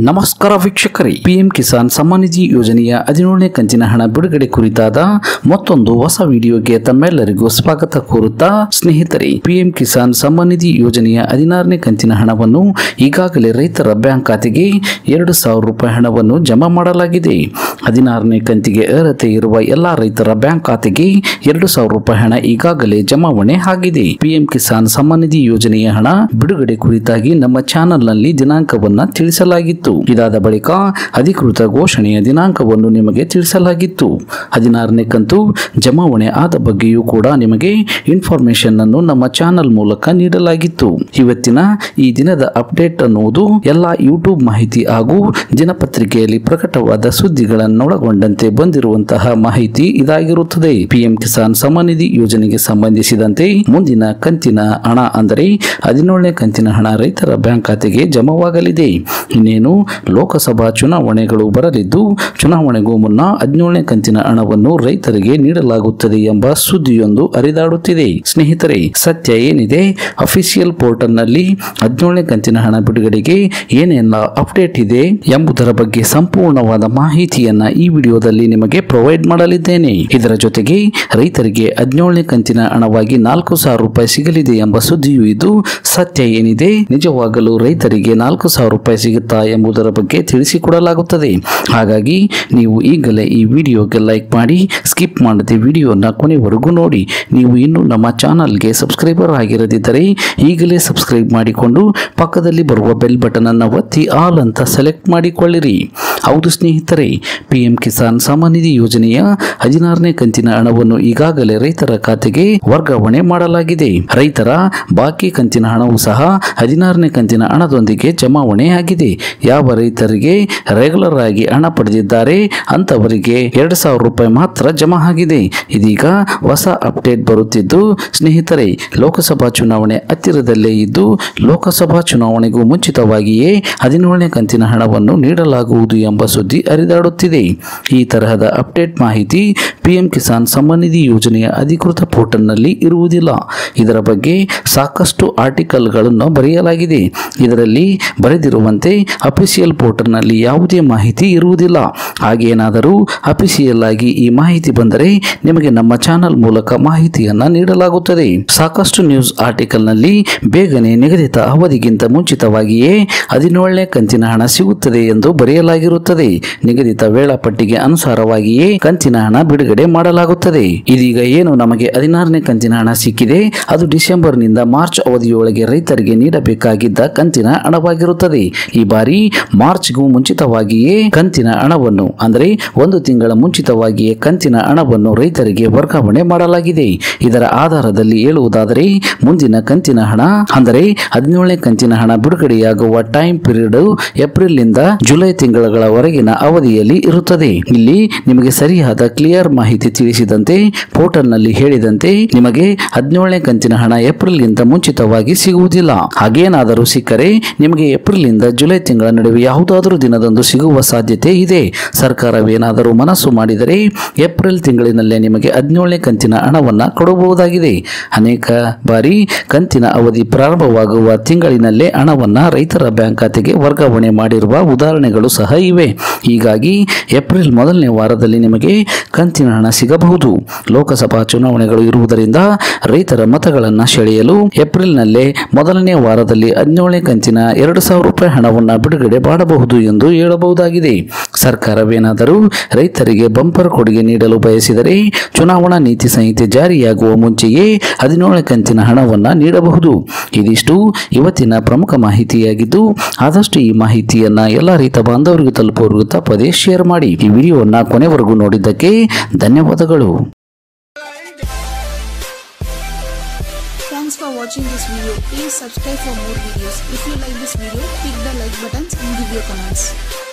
ನಮಸ್ಕಾರ ವೀಕ್ಷಕರೇ, ಪಿಎಂ ಕಿಸಾನ್ ಸಮ್ಮಾನ್ ನಿಧಿ ಯೋಜನೆಯ 17ನೇ ಕಂತಿನ ಹಣ ಬಿಡುಗಡೆ ಕುರಿತಾದ ಮತ್ತೊಂದು ಹೊಸ ವಿಡಿಯೋಗೆ ತಮ್ಮೆಲ್ಲರಿಗೂ ಸ್ವಾಗತ ಕೋರುತ್ತಾ, ಸ್ನೇಹಿತರೆ, ಪಿಎಂ ಕಿಸಾನ್ ಸಮ್ಮಾನ್ ನಿಧಿ ಯೋಜನೆಯ 16ನೇ ಕಂತಿನ ಹಣವನ್ನು ಈಗಾಗಲೇ ರೈತರ ಬ್ಯಾಂಕ್ ಖಾತೆಗೆ 2,000 ರೂಪಾಯಿ ಹಣವನ್ನು ಜಮಾ ಮಾಡಲಾಗಿದೆ. 16ನೇ ಕಂತಿಗೆ ಅರ್ಹತೆ ಇರುವ ಎಲ್ಲಾ ರೈತರ ಬ್ಯಾಂಕ್ ಖಾತೆಗೆ 2,000 ರೂಪಾಯಿ ಹಣ ಈಗಾಗಲೇ ಜಮಾವಣೆ ಆಗಿದೆ. ಪಿಎಂ ಕಿಸಾನ್ ಸಮ್ಮಾನ್ ನಿಧಿ ಯೋಜನೆಯ ಹಣ ಬಿಡುಗಡೆ ಕುರಿತಾಗಿ ನಮ್ಮ ಚಾನೆಲ್ನಲ್ಲಿ ದಿನಾಂಕವನ್ನ ತಿಳಿಸಲಾಗಿತ್ತು. ಇದಾದ ಬಳಿಕ ಅಧಿಕೃತ ಘೋಷಣೆಯ ದಿನಾಂಕವನ್ನು ನಿಮಗೆ ತಿಳಿಸಲಾಗಿತ್ತು. 16ನೇ ಕಂತು ಜಮಾವಣೆ ಆದ ಬಗ್ಗೆಯೂ ಕೂಡ ನಿಮಗೆ ಇನ್ಫಾರ್ಮೇಶನ್ ಅನ್ನು ನಮ್ಮ ಚಾನೆಲ್ ಮೂಲಕ ನೀಡಲಾಗಿತ್ತು. ಇವತ್ತಿನ ಈ ದಿನದ ಅಪ್ಡೇಟ್ ಅನ್ನುವುದು ಎಲ್ಲಾ ಯೂಟ್ಯೂಬ್ ಮಾಹಿತಿ ಹಾಗೂ ದಿನಪತ್ರಿಕೆಯಲ್ಲಿ ಪ್ರಕಟವಾದ ಸುದ್ದಿಗಳನ್ನೊಳಗೊಂಡಂತೆ ಬಂದಿರುವಂತಹ ಮಾಹಿತಿ ಇದಾಗಿರುತ್ತದೆ. ಪಿಎಂ ಕಿಸಾನ್ ಸಮ್ಮಾನ್ ನಿಧಿ ಯೋಜನೆಗೆ ಸಂಬಂಧಿಸಿದಂತೆ ಮುಂದಿನ ಕಂತಿನ ಹಣ ಅಂದರೆ 17ನೇ ಕಂತಿನ ಹಣ ರೈತರ ಬ್ಯಾಂಕ್ ಖಾತೆಗೆ ಜಮಾವಾಗಲಿದೆ. ಇನ್ನೇನು ಲೋಕಸಭಾ ಚುನಾವಣೆಗಳು ಬರಲಿದ್ದು, ಚುನಾವಣೆಗೂ ಮುನ್ನ 17ನೇ ಕಂತಿನ ಹಣವನ್ನು ರೈತರಿಗೆ ನೀಡಲಾಗುತ್ತದೆ ಎಂಬ ಸುದ್ದಿಯೊಂದು ಹರಿದಾಡುತ್ತಿದೆ. ಸ್ನೇಹಿತರೆ, ಸತ್ಯ ಏನಿದೆ, ಅಫಿಷಿಯಲ್ ಪೋರ್ಟಲ್ ನಲ್ಲಿ 17ನೇ ಕಂತಿನ ಹಣ ಬಿಡುಗಡೆಗೆ ಏನೆಲ್ಲ ಅಪ್ಡೇಟ್ ಇದೆ ಎಂಬುದರ ಬಗ್ಗೆ ಸಂಪೂರ್ಣವಾದ ಮಾಹಿತಿಯನ್ನ ಈ ವಿಡಿಯೋದಲ್ಲಿ ನಿಮಗೆ ಪ್ರೊವೈಡ್ ಮಾಡಲಿದ್ದೇನೆ. ಇದರ ಜೊತೆಗೆ ರೈತರಿಗೆ 17ನೇ ಕಂತಿನ ಹಣವಾಗಿ 4,000 ರೂಪಾಯಿ ಸಿಗಲಿದೆ ಎಂಬ ಸುದ್ದಿಯೂ ಇದ್ದು, ಸತ್ಯ ಏನಿದೆ, ನಿಜವಾಗಲೂ ರೈತರಿಗೆ 4,000 ರೂಪಾಯಿ ಸಿಗುತ್ತಾ ಎಂಬುದರ ಬಗ್ಗೆ ತಿಳಿಸಿಕೊಡಲಾಗುತ್ತದೆ. ಹಾಗಾಗಿ ನೀವು ಈಗಲೇ ಈ ವಿಡಿಯೋಗೆ ಲೈಕ್ ಮಾಡಿ, ಸ್ಕಿಪ್ ಮಾಡದೆ ವಿಡಿಯೋನ ಕೊನೆವರೆಗೂ ನೋಡಿ. ನೀವು ಇನ್ನೂ ನಮ್ಮ ಚಾನಲ್ಗೆ ಸಬ್ಸ್ಕ್ರೈಬರ್ ಆಗಿರದಿದ್ದರೆ ಈಗಲೇ ಸಬ್ಸ್ಕ್ರೈಬ್ ಮಾಡಿಕೊಂಡು ಪಕ್ಕದಲ್ಲಿ ಬರುವ ಬೆಲ್ ಬಟನ್ ಅನ್ನು ಒತ್ತಿ ಆಲ್ ಅಂತ ಸೆಲೆಕ್ಟ್ ಮಾಡಿಕೊಳ್ಳಿರಿ. ಹೌದು ಸ್ನೇಹಿತರೆ, ಪಿಎಂ ಕಿಸಾನ್ ಸಮ್ಮಾನ್ ನಿಧಿ ಯೋಜನೆಯ 16ನೇ ಕಂತಿನ ಹಣವನ್ನು ಈಗಾಗಲೇ ರೈತರ ಖಾತೆಗೆ ವರ್ಗಾವಣೆ ಮಾಡಲಾಗಿದೆ. ರೈತರ ಬಾಕಿ ಕಂತಿನ ಹಣವೂ ಸಹ 16ನೇ ಕಂತಿನ ಹಣದೊಂದಿಗೆ ಜಮಾವಣೆ ಆಗಿದೆ. ಯಾವ ರೈತರಿಗೆ ರೆಗ್ಯುಲರ್ ಆಗಿ ಹಣ ಪಡೆದಿದ್ದಾರೆ ಅಂತವರಿಗೆ 2,000 ರೂಪಾಯಿ ಮಾತ್ರ ಜಮಾ ಆಗಿದೆ. ಇದೀಗ ಹೊಸ ಅಪ್ಡೇಟ್ ಬರುತ್ತಿದ್ದು, ಸ್ನೇಹಿತರೆ, ಲೋಕಸಭಾ ಚುನಾವಣೆ ಹತ್ತಿರದಲ್ಲೇ ಇದ್ದು, ಲೋಕಸಭಾ ಚುನಾವಣೆಗೂ ಮುಂಚಿತವಾಗಿಯೇ 17ನೇ ಕಂತಿನ ಹಣವನ್ನು ನೀಡಲಾಗುವುದು ಎಂಬ ಸುದ್ದಿ ಹರಿದಾಡುತ್ತಿದೆ. ಈ ತರಹದ ಅಪ್ಡೇಟ್ ಮಾಹಿತಿ ಪಿಎಂ ಕಿಸಾನ್ ಸಮ್ಮಾನ್ ನಿಧಿ ಯೋಜನೆಯ ಅಧಿಕೃತ ಪೋರ್ಟಲ್ನಲ್ಲಿ ಇರುವುದಿಲ್ಲ. ಇದರ ಬಗ್ಗೆ ಸಾಕಷ್ಟು ಆರ್ಟಿಕಲ್ಗಳನ್ನು ಬರೆಯಲಾಗಿದೆ. ಇದರಲ್ಲಿ ಬರೆದಿರುವಂತೆ ಅಫಿಷಿಯಲ್ ಪೋರ್ಟಲ್ನಲ್ಲಿ ಯಾವುದೇ ಮಾಹಿತಿ ಇರುವುದಿಲ್ಲ. ಹಾಗೇನಾದರೂ ಅಫಿಷಿಯಲ್ ಆಗಿ ಈ ಮಾಹಿತಿ ಬಂದರೆ ನಿಮಗೆ ನಮ್ಮ ಚಾನೆಲ್ ಮೂಲಕ ಮಾಹಿತಿಯನ್ನ ನೀಡಲಾಗುತ್ತದೆ. ಸಾಕಷ್ಟು ನ್ಯೂಸ್ ಆರ್ಟಿಕಲ್ನಲ್ಲಿ ಬೇಗನೆ ನಿಗದಿತ ಅವಧಿಗಿಂತ ಮುಂಚಿತವಾಗಿಯೇ 17ನೇ ಕಂತಿನ ಹಣ ಸಿಗುತ್ತದೆ ಎಂದು ಬರೆಯಲಾಗಿರುತ್ತದೆ. ನಿಗದಿತ ವೇಳಾಪಟ್ಟಿಗೆ ಅನುಸಾರವಾಗಿಯೇ ಕಂತಿನ ಹಣ ಬಿಡುಗಡೆ ಮಾಡಲಾಗುತ್ತದೆ. ಇದೀಗ ಏನು ನಮಗೆ 16ನೇ ಕಂತಿನ ಹಣ ಸಿಕ್ಕಿದೆ, ಅದು ಡಿಸೆಂಬರ್ನಿಂದ ಮಾರ್ಚ್ ಅವಧಿಯೊಳಗೆ ರೈತರಿಗೆ ನೀಡಬೇಕಾಗಿದ್ದ ಕಂತಿನ ಹಣವಾಗಿರುತ್ತದೆ. ಈ ಬಾರಿ ಮಾರ್ಚ್ಗೂ ಮುಂಚಿತವಾಗಿಯೇ ಕಂತಿನ ಹಣವನ್ನು ಅಂದರೆ 1 ತಿಂಗಳ ಮುಂಚಿತವಾಗಿಯೇ ಕಂತಿನ ಹಣವನ್ನು ರೈತರಿಗೆ ವರ್ಗಾವಣೆ ಮಾಡಲಾಗಿದೆ. ಇದರ ಆಧಾರದಲ್ಲಿ ಹೇಳುವುದಾದರೆ ಮುಂದಿನ ಕಂತಿನ ಹಣ ಅಂದರೆ 17ನೇ ಕಂತಿನ ಹಣ ಬಿಡುಗಡೆಯಾಗುವ ಟೈಮ್ ಪೀರಿಯಡ್ ಏಪ್ರಿಲ್ ನಿಂದ ಜುಲೈ ತಿಂಗಳವರೆಗಿನ ಅವಧಿಯಲ್ಲಿ ಇರುತ್ತದೆ. ಇಲ್ಲಿ ನಿಮಗೆ ಸರಿಯಾದ ಕ್ಲಿಯರ್ ಮಾಹಿತಿ ತಿಳಿಸಿದಂತೆ ಪೋರ್ಟಲ್ ನಲ್ಲಿ ಹೇಳಿದಂತೆ ನಿಮಗೆ 17ನೇ ಕಂತಿನ ಹಣ ಏಪ್ರಿಲ್ ಗಿಂತ ಮುಂಚಿತವಾಗಿ ಸಿಗುವುದಿಲ್ಲ. ಹಾಗೇನಾದರೂ ಸಿಕ್ಕರೆ ನಿಮಗೆ ಏಪ್ರಿಲ್ ನಿಂದ ಜುಲೈ ತಿಂಗಳ ನಡುವೆ ಯಾವುದಾದರೂ ದಿನದಂದು ಸಿಗುವ ಸಾಧ್ಯತೆ ಇದೆ. ಸರ್ಕಾರವೇನಾದರೂ ಮನಸ್ಸು ಮಾಡಿದರೆ ಏಪ್ರಿಲ್ ತಿಂಗಳಿನಲ್ಲೇ ನಿಮಗೆ 17ನೇ ಕಂತಿನ ಹಣವನ್ನ ಕೊಡಬಹುದಾಗಿದೆ. ಅನೇಕ ಬಾರಿ ಕಂತಿನ ಅವಧಿ ಪ್ರಾರಂಭವಾಗುವ ತಿಂಗಳಿನಲ್ಲೇ ಹಣವನ್ನ ರೈತರ ಬ್ಯಾಂಕ್ ಖಾತೆಗೆ ವರ್ಗಾವಣೆ ಮಾಡಿರುವ ಉದಾಹರಣೆಗಳು ಸಹ ಇವೆ. ಹೀಗಾಗಿ ಏಪ್ರಿಲ್ ಮೊದಲನೇ ವಾರದಲ್ಲಿ ನಿಮಗೆ ಕಂತಿನ ಹಣ ಸಿಗಬಹುದು. ಲೋಕಸಭಾ ಚುನಾವಣೆಗಳು ಇರುವುದರಿಂದ ರೈತರ ಮತಗಳನ್ನು ಸೆಳೆಯಲು ಏಪ್ರಿಲ್ನಲ್ಲೇ ಮೊದಲನೇ ವಾರದಲ್ಲಿ 17ನೇ ಕಂತಿನ 2,000 ರೂಪಾಯಿ ಹಣವನ್ನು ಬಿಡುಗಡೆ ಮಾಡಬಹುದು ಎಂದು ಹೇಳಬಹುದಾಗಿದೆ. ಸರ್ಕಾರವೇನಾದರೂ ರೈತರಿಗೆ ಬಂಪರ್ ಕೊಡುಗೆ ನೀಡಲು ಬಯಸಿದರೆ ಚುನಾವಣಾ ನೀತಿ ಸಂಹಿತೆ ಜಾರಿಯಾಗುವ ಮುಂಚೆಯೇ 17ನೇ ಕಂತಿನ ಹಣವನ್ನು ನೀಡಬಹುದು. ಇದಿಷ್ಟು ಇವತ್ತಿನ ಪ್ರಮುಖ ಮಾಹಿತಿಯಾಗಿದ್ದು, ಆದಷ್ಟು ಈ ಮಾಹಿತಿಯನ್ನ ಎಲ್ಲ ರೈತ ಬಾಂಧವರಿಗೂ ತಲುಪುವವರೆಗೂ ತಪ್ಪದೇ ಶೇರ್ ಮಾಡಿ. ಈ ವಿಡಿಯೋವನ್ನು ಕೊನೆವರೆಗೂ ನೋಡಿದ್ದಕ್ಕೆ ಧನ್ಯವಾದಗಳು. Thanks for watching this video. Please subscribe for more videos. If you like this video, click the like buttons and give your comments.